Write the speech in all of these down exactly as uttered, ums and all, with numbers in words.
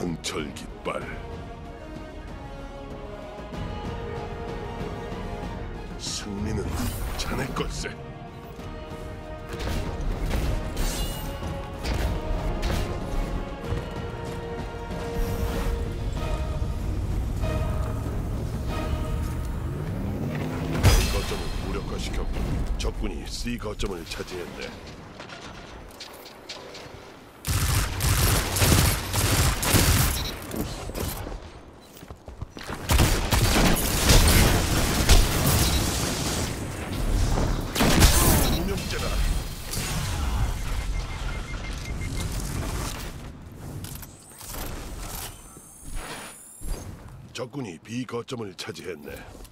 강철 깃발. 승리는 자네 걸세. 거점을 무력화시켰고 적군이 C 거점을 차지했네. 적군이 B 거점을 차지했네.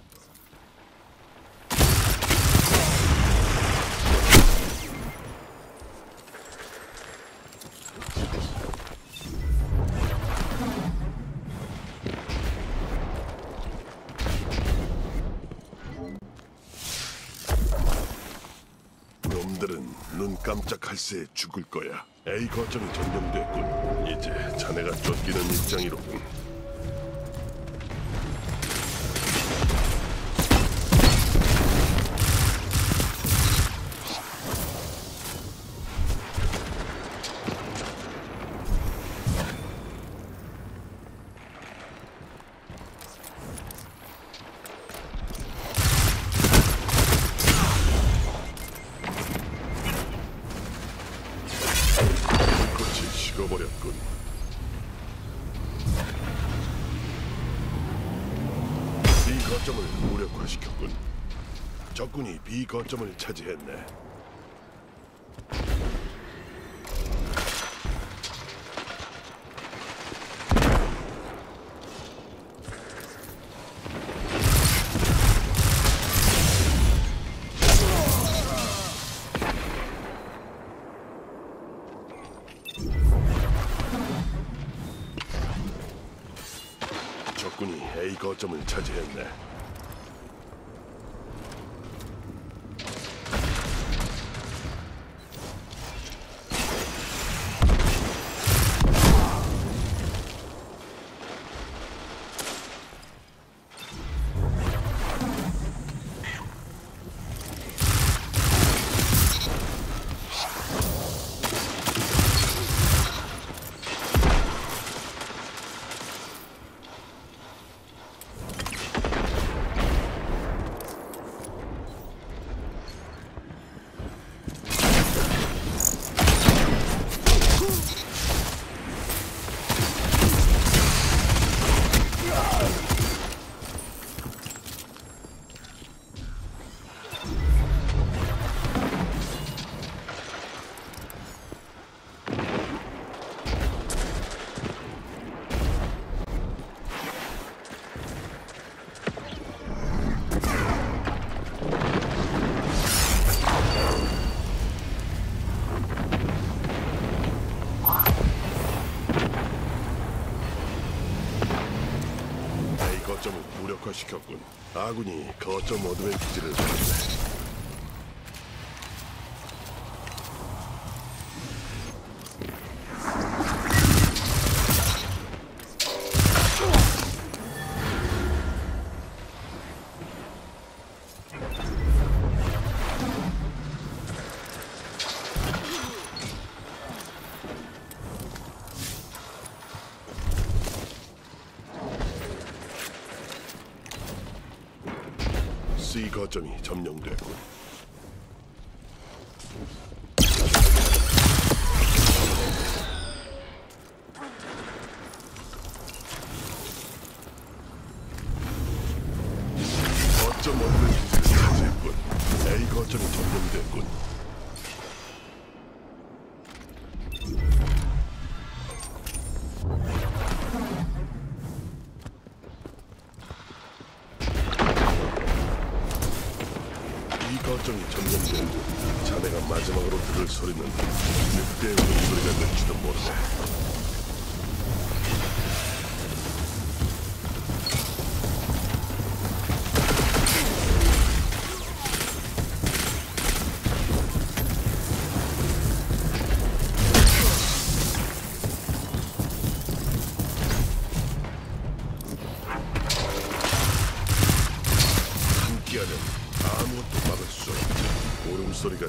놈들은 눈 깜짝할 새에 죽을 거야. A 거점이 점령됐군. 이제 자네가 쫓기는 입장이로군. 죽어버렸군. B 거점을 무력화시켰군. 적군이 B 거점을 차지했네. 적군이 A 거점을 차지했네. 거점을 무력화시켰군. 아군이 거점 어드밴티지를 가졌네. C 거점이 점령됐군. 거점 어드밴티지를 차지했군. A 거점이 점령됐군. 이 거점이 점령되고 자네가 마지막으로 들을 소리는 늑대의 울음소리가 될지도 모르네.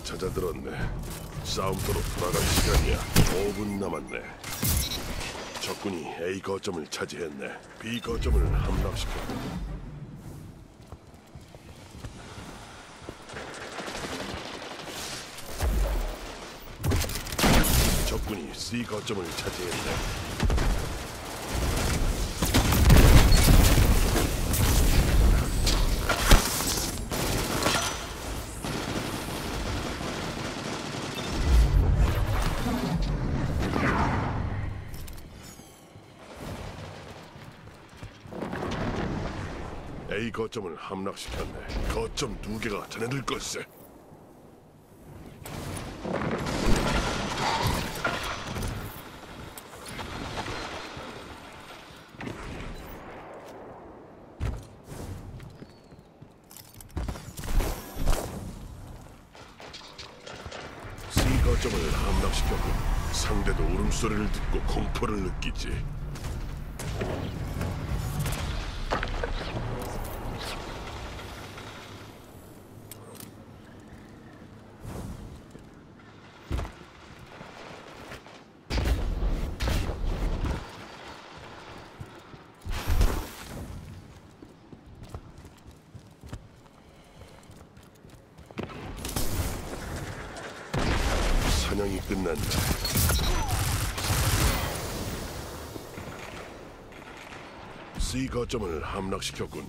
잦아들었네. 싸움터로 돌아갈 시간이야. 오 분 남았네. 적군이 A 거점을 차지했네. B 거점을 함락시켰고. 적군이 C 거점을 차지했네. A 거점을 함락시켰네. 거점 두 개가 자네들 걸세. C 거점을 함락시켰고 상대도 울음소리를 듣고 공포를 느끼지. 사냥이 끝난다. C 거점을 함락시켰군.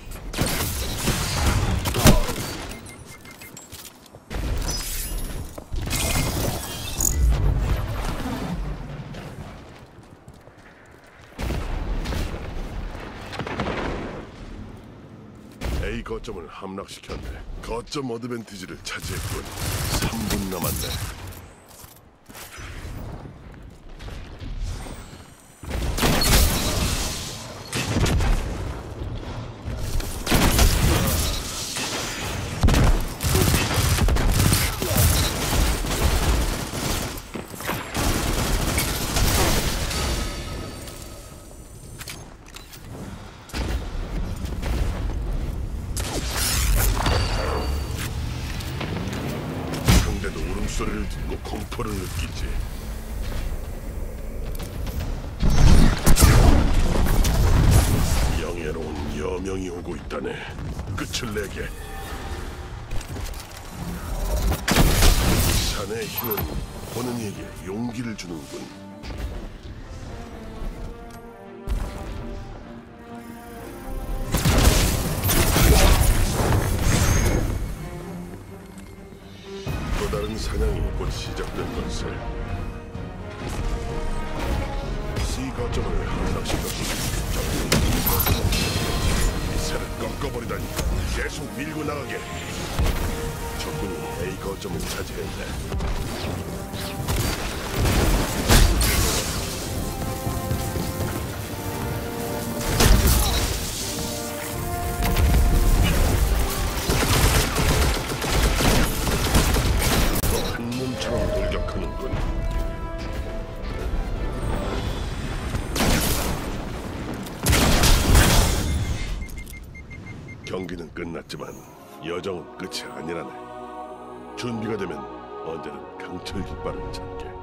A 거점을 함락시켰네. 거점 어드밴티지를 차지했군. 삼 분 남았네. 소리를 듣고 공포를 느끼지. 영예로운 여명이 오고 있다네. 끝을 내게. 자네의 힘은 보는 이에게 용기를 주는군. 또 다른 사냥이 곧 시작된 것을. C 거점을 함락시켰고 이새를 꺾어버리다니. 계속 밀고 나가게. 적군이 A 거점을 차지했네. 경기는 끝났지만 여정은 끝이 아니라네. 준비가 되면 언제든 강철 깃발을 찾게.